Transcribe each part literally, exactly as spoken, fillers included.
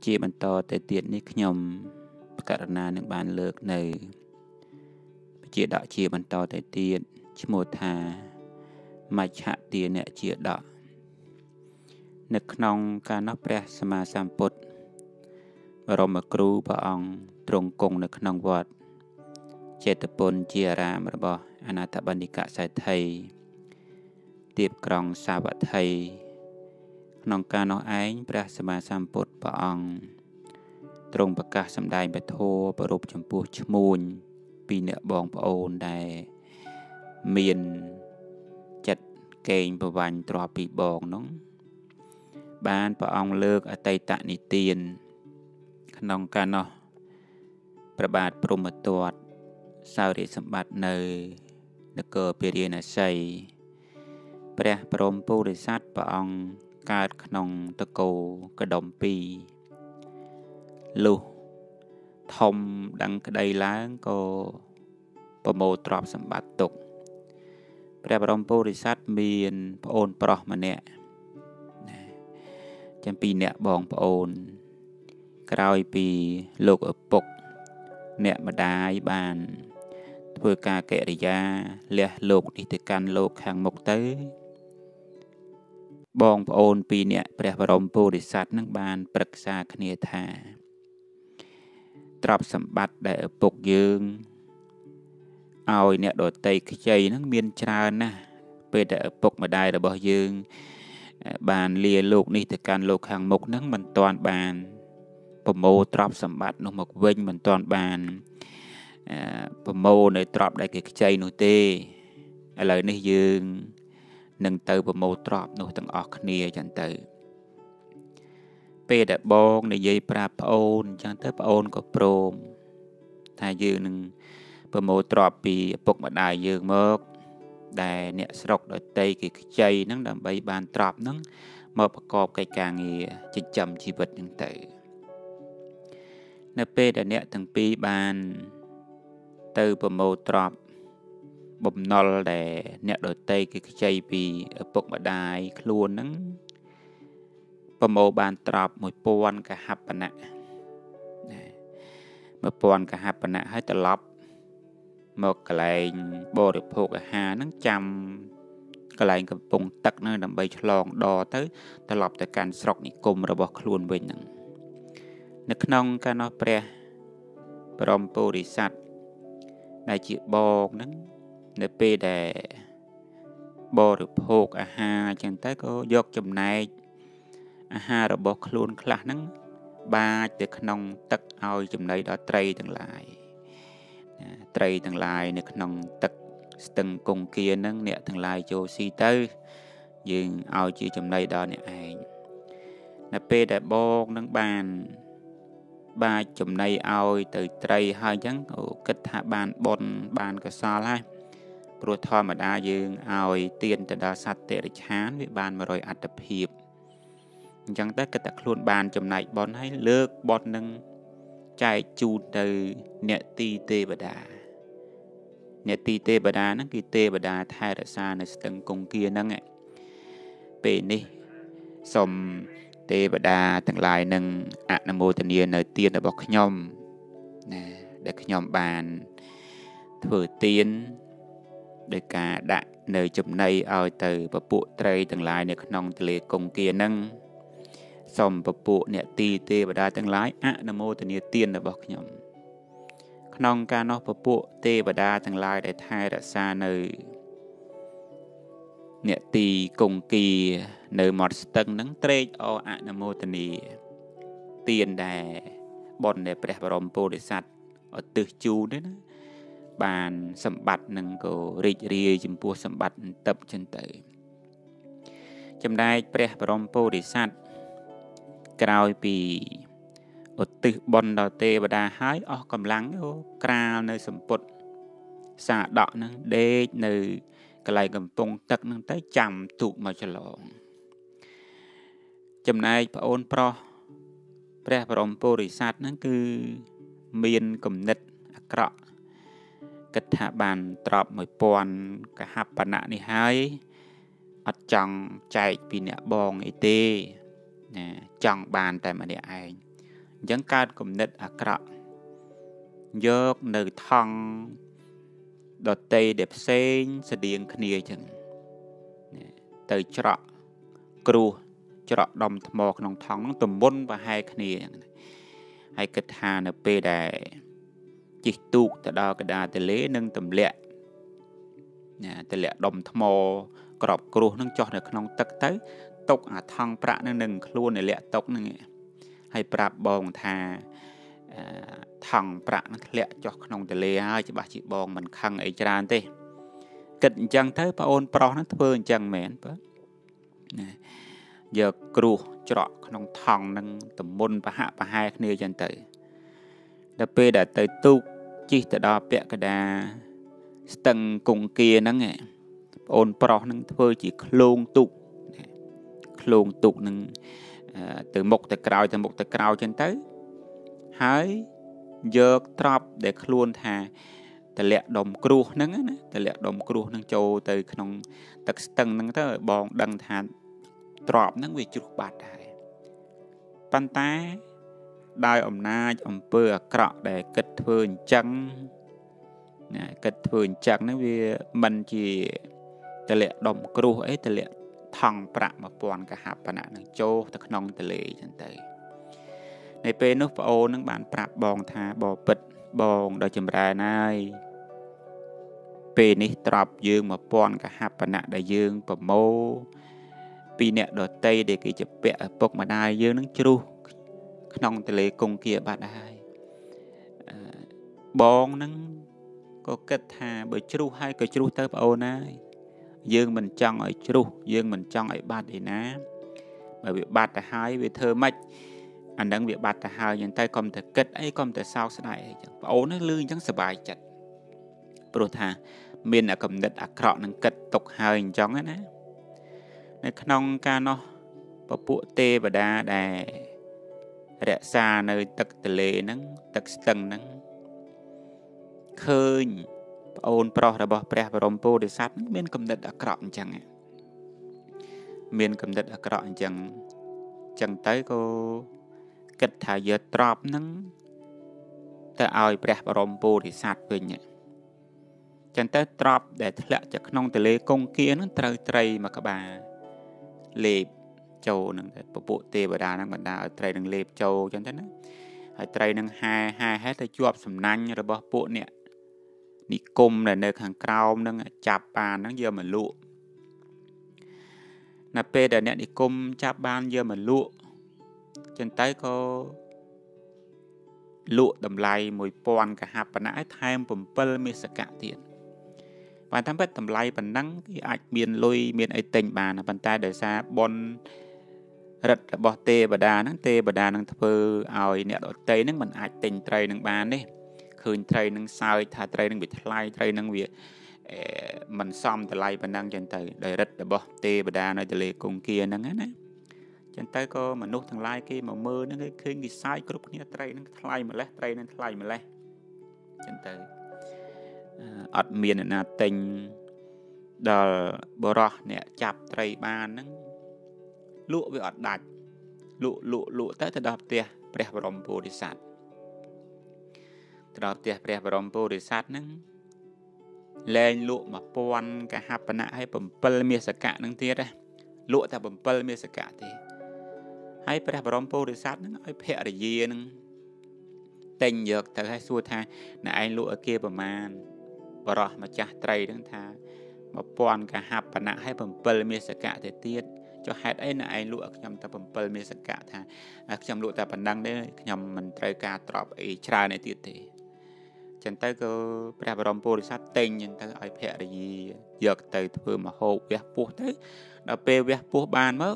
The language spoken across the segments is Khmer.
ជាបន្តទៅទៀតនេះខ្ញុំករណានឹងបានលើកនៅជាដកជាបន្តទៅទៀតឈ្មោះថាមច្ឆទានជាដកនៅក្នុងការនោះព្រះសម្មាសម្ពុទ្ធបរមគ្រូព្រះអង្គទ្រង់គង់នៅក្នុងវត្តចេតពុនជាអារាមរបស់អនាថបណ្ឌិកសេដ្ឋីទៀបក្រុងសាវត្ថីក្នុងការនោះឯងព្រះសម្មាសម្ពុទ្ធព្រះអង្គទ្រង់ប្រកាសសម្ដែងពធប្ររពចំពោះឈ្មួញពីអ្នកបងប្អូនដែលមានចិត្តកេងប្រវាញ់ទ្រព្យពីបងនោះបានព្រះអង្គលើកអតីតនិទានក្នុងការនោះព្រះបាទព្រហ្មទត្តសោរិសម្បត្តិនៅនគរពារាណសីព្រះបរមពុរិស័ទព្រះអង្គកើតក្នុងតកូរកដុំពីរលុះធំដឹងក្តីឡើងក៏ប្រមូលទ្រព្យសម្បត្តិទុកព្រះបរមពុរិស័ទមានប្អូនប្រុសម្នាក់ចាំពីរអ្នកបងប្អូនក្រោយពីលោកឪពុកអ្នកម្ដាយបានធ្វើការកិរិយាលះលោកនេះទៅកាន់លោកខាងមុខទៅបងប្អូនពីរនាក់ព្រះបរមពុរិស័ទនឹងបានប្រឹក្សាគ្នាថាទ្រព្យសម្បត្តិដែលឪពុកយើងឲ្យអ្នកដតីខ្ចីនឹងមានច្រើនណាស់ពេលដែលឪពុកម្ដាយរបស់យើងបានលាលោកនេះទៅកាន់លោកខាងមុខនឹងមិនទាន់បានប្រមូលទ្រព្យសម្បត្តិនោះមកវិញមិនទាន់បានប្រមូលនៅទ្រព្យដែលគេខ្ចីនោះទេឥឡូវនេះយើងនឹងទៅប្រមូលទ្រព្យនោះទាំងអស់គ្នាចឹងទៅពេលដែលបងនិយាយប្រាប់ប្អូនចឹងទៅប្អូនក៏ព្រមថាយើងនឹងប្រមូលទ្រព្យពីឪពុកម្ដាយយើងមកដែលអ្នកស្រុកដតីគេខ្ចីហ្នឹងដើម្បីបានទ្រព្យហ្នឹងមកប្រកបកិច្ចការងារចិញ្ចឹមជីវិតហ្នឹងទៅនៅពេលដែលអ្នកទាំងពីរបានទៅប្រមូលទ្រព្យបំណុលដែលអ្នកដតីគេខ្ចីពីឪពុកម្ដាយខ្លួនហ្នឹងប្រមូលបានទ្រព្យមួយពាន់កហបណៈមួយពាន់កហបណៈហើយត្រឡប់មកកន្លែងបរិភោគអាហារហ្នឹងចាំកន្លែងកំពង់ទឹកហ្នឹងដើម្បីឆ្លងដទៅត្រឡប់ទៅកាន់ស្រុកនិគមរបស់ខ្លួនវិញហ្នឹងនៅក្នុងការនោះព្រះបរមពុរិស័ទដែលជាបងហ្នឹងនៅពេលដែលបរិភោគអាហារចឹងទៅក៏យកចំណែកអាហាររបស់ខ្លួនខ្លះហ្នឹងបាចទៅក្នុងទឹកឲ្យចំណីដល់ត្រីទាំងឡាយត្រីទាំងឡាយនៅក្នុងទឹកស្ទឹងគង្គាហ្នឹងអ្នកទាំងឡាយចូលស៊ីទៅយើងឲ្យជាចំណីដល់អ្នកឯងនៅពេលដែលបងនឹងបានបាចចំណីឲ្យទៅត្រីហើយអញ្ចឹងក៏គិតថាបានបុណ្យបានកុសលហើយព្រោះធម្មតាយើងឲ្យទានទៅដល់សត្វតិរិឆានវាបានមួយរយអត្តភាពអញ្ចឹងទៅគិតថាខ្លួនបានចំណែកបុណ្យហើយលើកបុណ្យនឹងចែកជូនទៅអ្នកទីទេវតាអ្នកទីទេវតាហ្នឹងគឺទេវតាថែរក្សានៅស្ទឹងគង្គាហ្នឹងពេលនេះសូមទេវតាទាំងឡាយនឹងអនុមោទនានៅទានរបស់ខ្ញុំណាដែលខ្ញុំបានធ្វើទានដោយការដាក់នៅចំណីឲ្យទៅពពួកត្រីទាំងឡាយនៅក្នុងទន្លេគង្គាហ្នឹងសូមពពួកអ្នកទីទេវតាទាំងឡាយអនុមោទនាទានរបស់ខ្ញុំក្នុងការនោះពពួកទេវតាទាំងឡាយដែលថែរក្សានៅអ្នកទីគង្គានៅមាត់ស្ទឹងហ្នឹងត្រេកអរអនុមោទនាទានដែលបុណ្យដែលព្រះបរមពុរិស័ទឧទ្ទិសជូននេះណាបានសម្បត្តិនឹងក៏រីករាយចំពោះសម្បត្តិន្ទឹបចឹងទៅចំណែកព្រះបរមពុរិស័ទក្រោយពីឧទ្ទិសបុណ្យដល់ទេវតាហើយអស់កម្លាំងក្រាលនៅសម្ពុតសាដកហ្នឹងដេកនៅកន្លែងកំពង់ទឹកហ្នឹងទៅចាំទូកមកច្រឡងចំណែកប្អូនប្រុសព្រះបរមពុរិស័ទហ្នឹងគឺមានគំនិតអាក្រក់គិតថាបានទ្រព្យមួយពាន់កហបណៈនេះហើយអត់ចង់ចែកពីអ្នកបងអីទេណាចង់បានតែម្នាក់ឯងចឹងកើតគំនិតអាក្រក់យកនៅថង់ដតីដែលផ្សេងស្តៀងគ្នាចឹងទៅច្រកគ្រោះច្រកដុំថ្មក្នុងថង់ហ្នឹងទំមុនប្រហែលគ្នាហើយគិតថានៅពេលដែលជិះទូកទៅដល់កណ្ដាលទន្លេនឹងទម្លាក់ណាទម្លាក់ដុំថ្មក្របគ្រោះនឹងចុះនៅក្នុងទឹកទៅຕົកអាថង់ប្រាក់នឹងនឹងខ្លួននៅលាក់ຕົកហ្នឹងហើយប្រាប់បងថាថង់ប្រាក់នឹងធ្លាក់ចុះក្នុងទន្លេហើយច្បាស់ជាបងមិនខឹងអីច្រើនទេគិតអញ្ចឹងទៅប្អូនប្រុសនឹងធ្វើអញ្ចឹងមែនបើណាយកគ្រោះច្រកក្នុងថង់នឹងទំមុនប្រហាក់ប្រហែលគ្នាអញ្ចឹងទៅដល់ពេលដែលទៅទូកជិះទៅដល់ពាក់កណ្ដាលស្ទឹងគង្គាហ្នឹងប្អូនប្រុសនឹងធ្វើជាឃ្លោងទូកឃ្លោងទូកនឹងទៅមុខទៅក្រោយទៅមុខទៅក្រោយអញ្ចឹងទៅហើយយកត្រប់ដែលខ្លួនថាតម្លាក់ដុំគ្រោះហ្នឹងណាតម្លាក់ដុំគ្រោះហ្នឹងចូលទៅក្នុងទឹកស្ទឹងហ្នឹងទៅបងដឹងថាត្រប់ហ្នឹងវាជ្រុះបាត់ហើយប៉ុន្តែដោយអំណាចអំពើអាក្រក់ដែលគិតធ្វើអញ្ចឹងណាគិតធ្វើអញ្ចឹងហ្នឹងវាមិនជាតម្លាក់ដុំគ្រោះអីតម្លាក់ថង់ប្រាក់មួយពាន់កហបណៈនឹងចូលទៅក្នុងទន្លេអញ្ចឹងទៅនៅពេលនោះប្អូននឹងបានប្រាប់បងថាបបិទ្ធបងដល់ចម្រើនហើយពេលនេះត្រប់យើងមួយពាន់កហបណៈដែលយើងប្រមូលពីអ្នកដតីដែលគេជាពាក់ឪពុកម្ដាយយើងនឹងជ្រុះក្នុងទន្លេគង្គាបាត់ហើយបងនឹងក៏គិតថាបើជ្រុះហើយក៏ជ្រុះទៅប្អូនហើយយើងមិនចង់ឲ្យជ្រុះយើងមិនចង់ឲ្យបាត់ឯណាបើវាបាត់ទៅហើយវាធ្វើម៉េចអានឹងវាបាត់ទៅហើយអញ្ចឹងទៅកុំតែគិតអីកុំតែសោកស្ដាយអីចឹងប្អូននឹងលឺអញ្ចឹងសប្បាយចិត្តព្រោះថាមានអាកំណត់អាក្រក់នឹងគិតទុកហើយអញ្ចឹងណានៅក្នុងការនោះពពួកទេវតាដែលរក្សានៅទឹកទន្លេហ្នឹងទឹកស្ទឹងហ្នឹងឃើញប្អូនប្រុសរបស់ព្រះបរមពុទ្ធិសត្វមានកំណត់អាក្រក់អញ្ចឹងមានកំណត់អាក្រក់អញ្ចឹងអញ្ចឹងទៅក៏គិតថាយកត្រប់ហ្នឹងទៅឲ្យព្រះបរមពុទ្ធិសត្វវិញអញ្ចឹងទៅត្រប់ដែលធ្លាក់ទៅក្នុងទន្លេគង្គាហ្នឹងត្រូវត្រីមួយក្បាលលេបចូលនឹងពពួកទេវតាហ្នឹងបណ្ដាឲ្យត្រីនឹងលេបចូលអញ្ចឹងទៅណាហើយត្រីនឹងហែហែហែទៅជាប់សំណាញ់របស់ពួកអ្នកនិគមដែលនៅខាងក្រោមហ្នឹងចាប់បានហ្នឹងយកមកលក់នៅពេលដែលអ្នកនិគមចាប់បានយកមកលក់ចឹងទៅក៏លក់តម្លៃមួយពាន់កហបណៈឲ្យថែមbảyមាសកៈទៀតបើតាមពិតតម្លៃប៉ុណ្ណឹងគេអាចមានលុយមានអីទិញបានប៉ុន្តែដោយសារបុណ្យរិទ្ធរបស់ទេវតាហ្នឹងទេវតានឹងធ្វើឲ្យអ្នកដតីហ្នឹងមិនអាចទិញត្រីនឹងបានទេឃើញត្រីនឹងសើចថាត្រីនឹងវាថ្លៃត្រីនឹងវាមិនសមតម្លៃប៉ុណ្ណឹងចឹងទៅដោយរិទ្ធរបស់ទេវតានៅទន្លេគង្គាហ្នឹងណាចឹងទៅក៏មនុស្សទាំងឡាយគេមកមើលហ្នឹងគេឃើញគេសើចគ្រប់គ្នាត្រីហ្នឹងថ្លៃម្លេះត្រីហ្នឹងថ្លៃម្លេះចឹងទៅអត់មានអ្នកណាទិញដល់បរោះអ្នកចាប់ត្រីបានហ្នឹងលក់វាអត់ដាច់លក់លក់លក់ទៅទៅដល់ផ្ទះព្រះបរមពុទ្ធិសត្វទៅដល់ផ្ទះព្រះបរមពុទ្ធិសត្វហ្នឹងលែងលក់មួយពាន់កហបណៈឲ្យbảyមាសកៈហ្នឹងទៀតណាលក់តែbảyមាសកៈទេហើយព្រះបរមពុទ្ធិសត្វហ្នឹងឲ្យភរិយាហ្នឹងទិញយកទៅឲ្យសួរថាអ្នកឯងលក់ឲ្យគេប្រមាណបរោះម្ចាស់ត្រីហ្នឹងថាមួយពាន់កហបណៈឲ្យbảyមាសកៈទៅទៀតចុះហេតុអីអ្នកឯងលក់ឲ្យខ្ញុំតែbảyមាសកៈថាខ្ញុំលក់តែប៉ុណ្ណឹងទេខ្ញុំមិនត្រូវការទ្រព្យអីច្រើនទេទៀតទេចឹងទៅក៏ព្រះបរមពុទ្ធិសត្វទិញចឹងទៅឲ្យភរិយាយកទៅធ្វើមហូបវះពោះទៅដល់ពេលវះពោះបានមក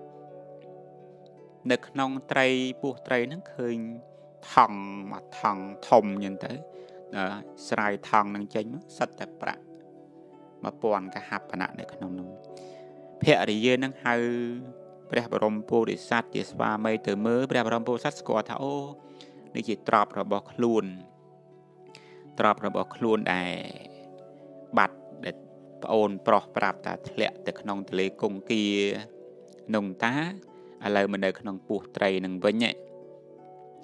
នៅក្នុងត្រីពោះត្រីហ្នឹងឃើញថង់មួយថង់ធំចឹងទៅដល់ស្រាយថង់ហ្នឹងចេញមកសិតតែប្រាក់មួយពាន់កហបណៈនៅក្នុងនោះភរិយានឹងហៅព្រះបរមពុទ្ធិសត្វជាស្វាមីទៅមើលព្រះបរមពុទ្ធិសត្វស្គាល់ថាអូនេះជាទ្រព្យរបស់ខ្លួនទ្រព្យរបស់ខ្លួនដែលបាត់ដែលប្អូនប្រុសប្រាប់ថាធ្លាក់ទៅក្នុងទន្លេគង្គានោះតាឥឡូវមកនៅក្នុងពោះត្រីនឹងវិញ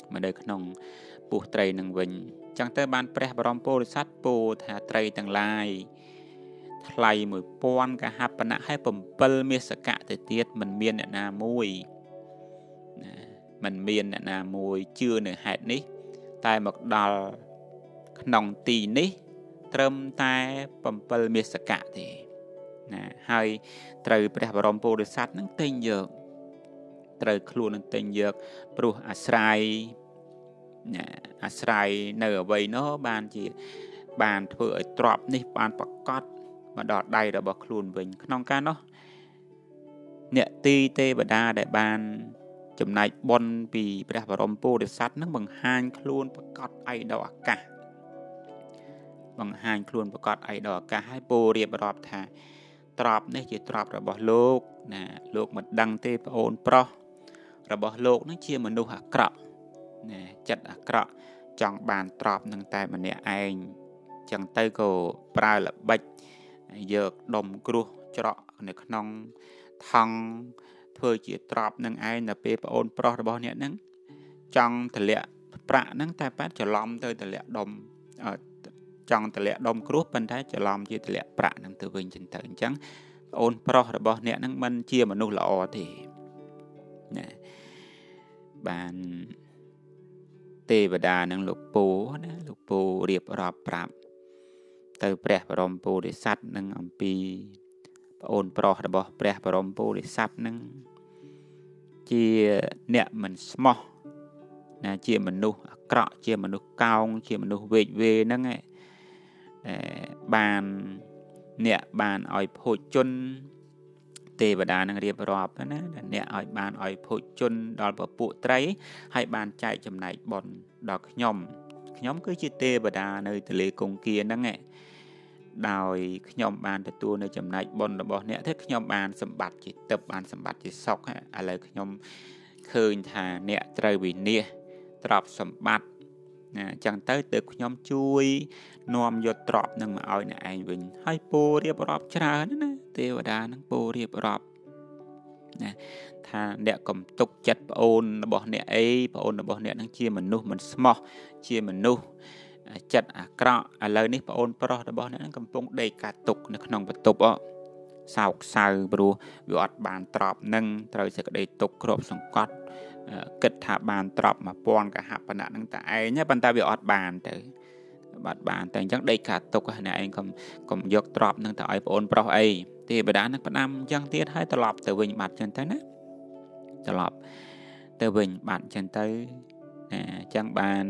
មកនៅក្នុងពោះត្រីនឹងវិញចឹងទៅបានព្រះបរមពុរិស័ទពោលថាត្រីទាំងឡាយថ្លៃមួយពាន់កហបណៈហើយbảyមាសកៈទៅទៀតមិនមានអ្នកណាមួយណាមិនមានអ្នកណាមួយជឿនៅហេតុនេះតែមកដល់ក្នុងទីនេះត្រឹមតែbảyមាសកៈទេណាហើយត្រូវព្រះបរមពុរិស័ទនឹងទិញយកត្រូវខ្លួននឹងទិញយកព្រោះអាស្រ័យណាអាស្រ័យនៅអ្វីនោះបានជាបានធ្វើឲ្យទ្រព្យនេះបានប្រកបមកដល់ដៃរបស់ខ្លួនវិញក្នុងការនោះអ្នកទីទេវតាដែលបានចំណែកបុណ្យពីព្រះបរមពុរិស័ទនឹងបង្ហាញខ្លួនប្រកបឯដល់អាកាសបង្ហាញខ្លួនប្រកបឯដល់អាកាសហើយពោលរៀបរាប់ថាទ្រព្យនេះជាទ្រព្យរបស់លោកណាលោកមិនដឹងទេប្អូនប្រុសរបស់លោកនឹងជាមនុស្សអាក្រក់ណាចិត្តអាក្រក់ចង់បានទ្រព្យនឹងតែម្នាក់ឯងចឹងទៅក៏ប្រើល្បិចយកដុំគ្រោះច្រកនៅក្នុងថង់ធ្វើជាទ្រព្យនឹងឯងដល់ពេលប្អូនប្រុសរបស់អ្នកហ្នឹងចង់តម្លាក់ប្រាក់ហ្នឹងតែប៉ាត់ច្រឡំទៅតម្លាក់ដុំចង់តម្លាក់ដុំគ្រោះប៉ុន្តែច្រឡំជាតម្លាក់ប្រាក់ហ្នឹងទៅវិញចឹងទៅអញ្ចឹងប្អូនប្រុសរបស់អ្នកហ្នឹងមិនជាមនុស្សល្អទេណាបានទេវតានឹងលោកពូណាលោកពូរៀបរាប់ប្រាប់ទៅព្រះបរមពុរិស័ទនឹងអំពីប្អូនប្រុសរបស់ព្រះបរមពុរិស័ទនឹងជាអ្នកមិនស្មោះណាជាមនុស្សអាក្រក់ជាមនុស្សកោងជាមនុស្សវេកវេហ្នឹងឯងបានអ្នកបានឲ្យភោជនទេវតានឹងរៀបរាប់ណាអ្នកឲ្យបានឲ្យភោជនដល់ពពួកត្រីហើយបានចែកចំណែកបុណ្យដល់ខ្ញុំខ្ញុំគឺជាទេវតានៅទលេគង្គាហ្នឹងឯងដោយខ្ញុំបានទទួលនៅចំណែកបុណ្យរបស់អ្នកទេខ្ញុំបានសម្បត្តិជាទឹកបានសម្បត្តិជាសុខឥឡូវខ្ញុំឃើញថាអ្នកត្រូវវិនាសទ្រព្យសម្បត្តិណាអញ្ចឹងទៅទើបខ្ញុំជួយនាំយកទ្រព្យនឹងមកឲ្យអ្នកឯងវិញហើយពូរៀបរាប់ច្រើនណាទេវតានឹងពូរៀបរាប់ណាថាអ្នកកំទុកចិត្តប្អូនរបស់អ្នកអីប្អូនរបស់អ្នកនឹងជាមនុស្សមិនស្មោះជាមនុស្សចិត្តអាក្រក់ឥឡូវនេះប្អូនប្រុសរបស់អ្នកនឹងកំពុងដេកកាទុកនៅក្នុងបន្ទប់អសោកសៅព្រោះវាអត់បានទ្រព្យនឹងត្រូវសេចក្តីទុកគ្របសង្កត់គិតថាបានទ្រព្យមួយពាន់កហបណៈនឹងតែឯងប៉ុន្តែវាអត់បានទៅបាត់បានតែអញ្ចឹងដេកកាទុកអ្នកឯងកុំកុំយកទ្រព្យនឹងទៅឲ្យប្អូនប្រុសអីទេវតានឹងផ្ដាំអញ្ចឹងទៀតហើយត្រឡប់ទៅវិញបាត់អញ្ចឹងទៅណាត្រឡប់ទៅវិញបាត់អញ្ចឹងទៅអញ្ចឹងបាន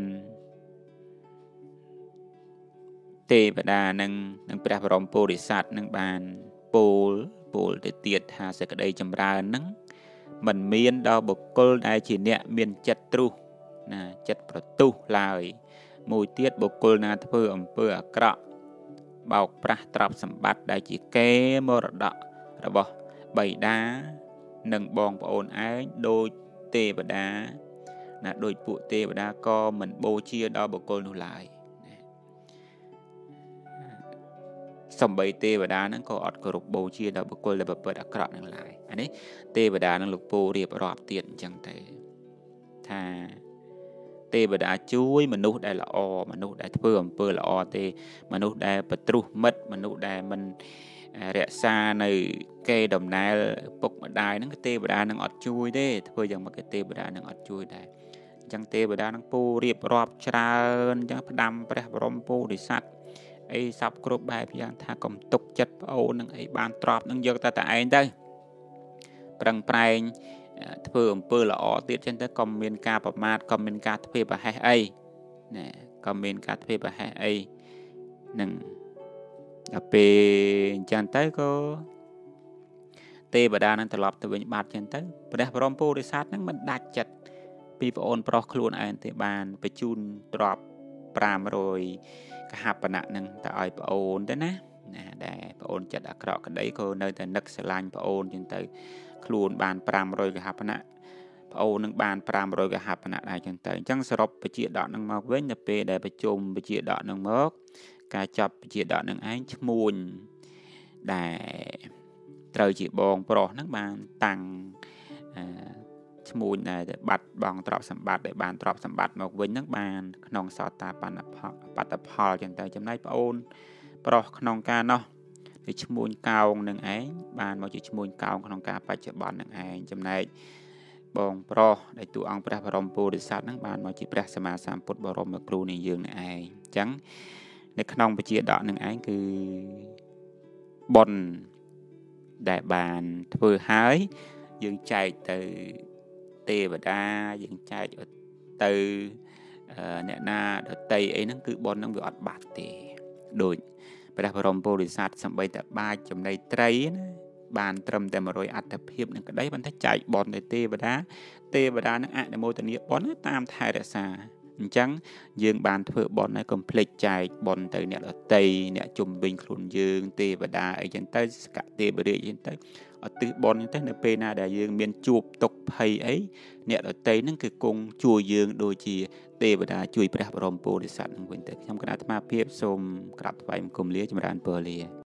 ទេវតានឹងនឹងព្រះបរមពុរិស័ទនឹងបានពោលពោលទៅទៀតថាសេចក្តីចម្រើននឹងមិនមានដល់បុគ្គលដែលជាអ្នកមានចិត្តទ្រុសណាចិត្តប្រទុះឡើយមួយទៀតបុគ្គលណាធ្វើអំពើអាក្រក់បោកប្រាស់ទ្រព្យសម្បត្តិដែលជាកេរមរតករបស់បិតានិងបងប្អូនឯងដូចទេវតាណាដូចពួកទេវតាក៏មិនបូជាដល់បុគ្គលនោះឡើយសំបីទេវតានឹងក៏អត់គោរពបូជាដល់បុគ្គលដែលប្រព្រឹត្តអាក្រក់នឹងឡើយអានេះទេវតានឹងលោកពូរៀបរាប់ទៀតអញ្ចឹងទៅថាទេវតាជួយមនុស្សដែលល្អមនុស្សដែលធ្វើអំពើល្អទេមនុស្សដែលបទ្រុសមិត្តមនុស្សដែលមិនរក្សានៅកេរដំណែលពុកម្ដាយហ្នឹងទេវតានឹងអត់ជួយទេធ្វើយ៉ាងម៉េចក៏ទេវតានឹងអត់ជួយដែរអញ្ចឹងទេវតានឹងពូរៀបរាប់ច្រើនអញ្ចឹងផ្ដាំព្រះបរមពុរិស័ទអីសពគ្រប់បែបយ៉ាងថាកុំទុកចិត្តប្អូននឹងអីបានទ្របនឹងយកតែតែឯងទៅប្រឹងប្រែងធ្វើអំពើល្អទៀតចឹងទៅកុំមានការប្រមាថកុំមានការធ្វេសប្រហែសអីណាកុំមានការធ្វេសប្រហែសអីនឹងដល់ពេលអញ្ចឹងទៅក៏ទេវតានឹងត្រឡប់ទៅវិញបាត់ចឹងទៅព្រះបរមពុរិស័ទនឹងមិនដាច់ចិត្តពីប្អូនប្រុសខ្លួនឯងទេបានបញ្ជូនទ្រព្យប្រាំរយកហបណៈនឹងទៅឲ្យប្អូនទៅណាណាដែលប្អូនចិត្តអាក្រក់ក្តីក៏នៅតែនឹកស្រឡាញ់ប្អូនចឹងទៅខ្លួនបានប្រាំរយកហបណៈប្អូននឹងបានប្រាំរយកហបណៈដែរចឹងទៅអញ្ចឹងសរុបបជាដកនឹងមកវិញទៅពេលដែលប្រជុំបជាដកនឹងមកការចាប់បជាដកនឹងឯងឈ្មួញដែលត្រូវជាបងប្រុសហ្នឹងបានតាំងឈ្មោះដែរបាត់បងទ្រព្យសម្បត្តិដែលបានទ្រព្យសម្បត្តិមកវិញហ្នឹងបានក្នុងសតាបណ្ឌផលបត្តផលចឹងទៅចំណែកប្អូនប្រុសក្នុងការនោះគឺឈ្មោះកោងនឹងឯងបានមកជាឈ្មោះកោងក្នុងការបច្ចុប្បន្ននឹងឯងចំណែកបងប្រុសដែលតួអង្គព្រះបរមពុទ្ធិសត្វហ្នឹងបានមកជាព្រះសម្មាសម្ពុទ្ធបរមគ្រូនៃយើងនឹងឯងអញ្ចឹងនៅក្នុងបជាដកនឹងឯងគឺបុណ្យដែលបានធ្វើហើយយើងចែកទៅទេវតាយើងចែកទៅអ្នកណាដតីអីហ្នឹងគឺបុណ្យហ្នឹងវាអត់បាត់ទេដូចព្រះបរមពុទ្ធិសត្វសំបីតែបាចចំណីត្រីណាបានត្រឹមតែមួយរយអត្ថភាពនឹងក្តីប៉ុន្តែចែកបុណ្យទៅទេវតាទេវតានឹងអនុមោទនាបុណ្យតាមថែរក្សាអញ្ចឹងយើងបានធ្វើបុណ្យហើយកុំភ្លេចចែកបុណ្យទៅអ្នកដតីអ្នកជំវិញខ្លួនយើងទេវតាអីចឹងទៅសកទេវរាជចឹងទៅអត់ទិសបុណ្យចឹងទៅនៅពេលណាដែលយើងមានជួបទុក្ខភ័យអីអ្នកដតីហ្នឹងគឺគង់ជួយយើងដូចជាទេវតាជួយព្រះបរមពុទ្ធិសត្វនឹងវិញទៅខ្ញុំគណៈអាត្មាភាពសូមក្រាបថ្វាយបង្គំលាចម្រើនពរលា